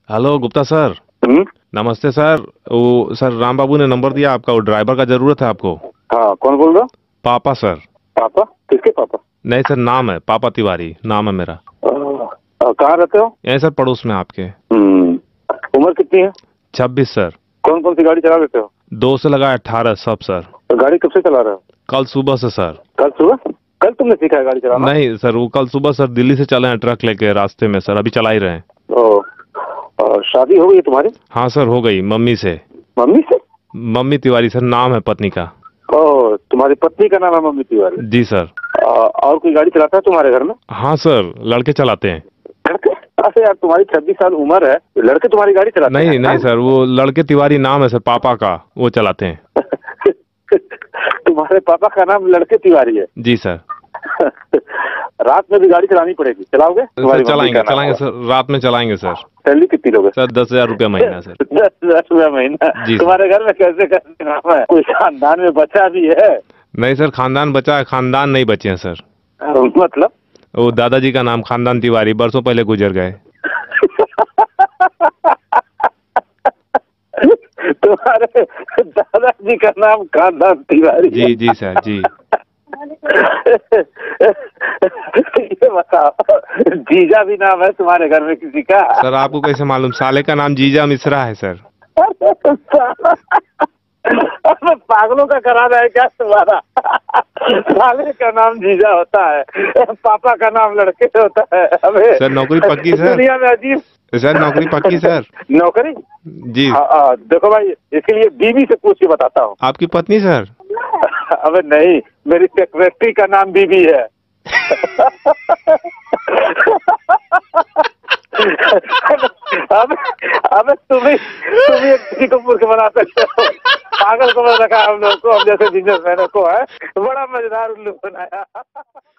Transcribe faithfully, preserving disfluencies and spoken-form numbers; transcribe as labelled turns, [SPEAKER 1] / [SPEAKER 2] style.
[SPEAKER 1] Hello Gupta sir.
[SPEAKER 2] हम्म।
[SPEAKER 1] नमस्ते sir. वो sir Ram बाबू ने नंबर दिया आपका, वो ड्राइवर का जरूरत है आपको।
[SPEAKER 2] हाँ, कौन बोल रहा?
[SPEAKER 1] पापा सर।
[SPEAKER 2] पापा? किसके पापा?
[SPEAKER 1] नहीं सर, नाम है पापा तिवारी, नाम है मेरा।
[SPEAKER 2] आ, आ, कहाँ रहते हो?
[SPEAKER 1] यहीं सर, पड़ोस में आपके।
[SPEAKER 2] हम्म। उम्र कितनी है?
[SPEAKER 1] छब्बीस सर।
[SPEAKER 2] कौन कौन सी गाड़ी चला लेते हो?
[SPEAKER 1] दो से लगा अठारह सब सर।
[SPEAKER 2] तो गाड़ी कब से चला रहे हो?
[SPEAKER 1] कल सुबह से सर।
[SPEAKER 2] कल सुबह? कल तुमने सीखा है गाड़ी चलाना?
[SPEAKER 1] नहीं सर, वो कल सुबह सर दिल्ली से चले हैं ट्रक लेके, रास्ते में सर, अभी चला ही रहे हैं।
[SPEAKER 2] ओ, आ, शादी हो गई है तुम्हारी?
[SPEAKER 1] हाँ सर, हो गई मम्मी से।
[SPEAKER 2] मम्मी से?
[SPEAKER 1] मम्मी तिवारी सर नाम है पत्नी का।
[SPEAKER 2] ओ, तुम्हारी पत्नी का नाम है मम्मी तिवारी?
[SPEAKER 1] जी सर।
[SPEAKER 2] आ, और कोई गाड़ी चलाता है तुम्हारे घर में?
[SPEAKER 1] हाँ सर, लड़के चलाते हैं।
[SPEAKER 2] लड़के? अच्छा यार, तुम्हारी छब्बीस साल उम्र है, लड़के तुम्हारी गाड़ी चलाते हैं?
[SPEAKER 1] नहीं नहीं सर, वो लड़के तिवारी नाम है सर पापा का, वो चलाते हैं।
[SPEAKER 2] तुम्हारे पापा का नाम लड़के तिवारी है?
[SPEAKER 1] जी सर।
[SPEAKER 2] रात में भी गाड़ी चलानी पड़ेगी, चलाओगे?
[SPEAKER 1] सर चलाएंगे चलाएंगे सर, रात में चलाएंगे सर।
[SPEAKER 2] सैलरी कितनी लोगे?
[SPEAKER 1] सर दस हजार रुपया महीना सर।
[SPEAKER 2] दस हजार रुपया महीना?
[SPEAKER 1] जी।
[SPEAKER 2] तुम्हारे घर में कैसे कैसे नाम है? कोई खानदान में बच्चा भी है?
[SPEAKER 1] नहीं सर, खानदान बचा है, खानदान नहीं बचे हैं सर।
[SPEAKER 2] मतलब?
[SPEAKER 1] वो दादाजी का नाम खानदान तिवारी बरसों पहले गुजर गए।
[SPEAKER 2] तुम्हारे दादाजी का नाम खानदान तिवारी?
[SPEAKER 1] जी जी सर जी।
[SPEAKER 2] ये बताओ, जीजा भी नाम है तुम्हारे घर में किसी का?
[SPEAKER 1] सर आपको कैसे मालूम? साले का नाम जीजा मिश्रा है सर।
[SPEAKER 2] पागलों का कराना है क्या तुम्हारा? साले का नाम जीजा होता है, पापा का नाम लड़के होता है। अबे
[SPEAKER 1] सर नौकरी पक्की सर?
[SPEAKER 2] दुनिया में अजीब।
[SPEAKER 1] सर नौकरी पक्की सर?
[SPEAKER 2] नौकरी?
[SPEAKER 1] जी।
[SPEAKER 2] हाँ, हाँ, देखो भाई, इसके लिए बीवी से पूछ के बताता हूँ।
[SPEAKER 1] आपकी पत्नी सर?
[SPEAKER 2] अबे नहीं, मेरी सेक्रेटरी का नाम बीबी है। अब अब तुम ही तुम ही किसी को मूर्ख बना सकते हो। पागल को रखा हम लोग को, हम जैसे बिजनेसमैनों को है, बड़ा मजेदार उल्लू बनाया।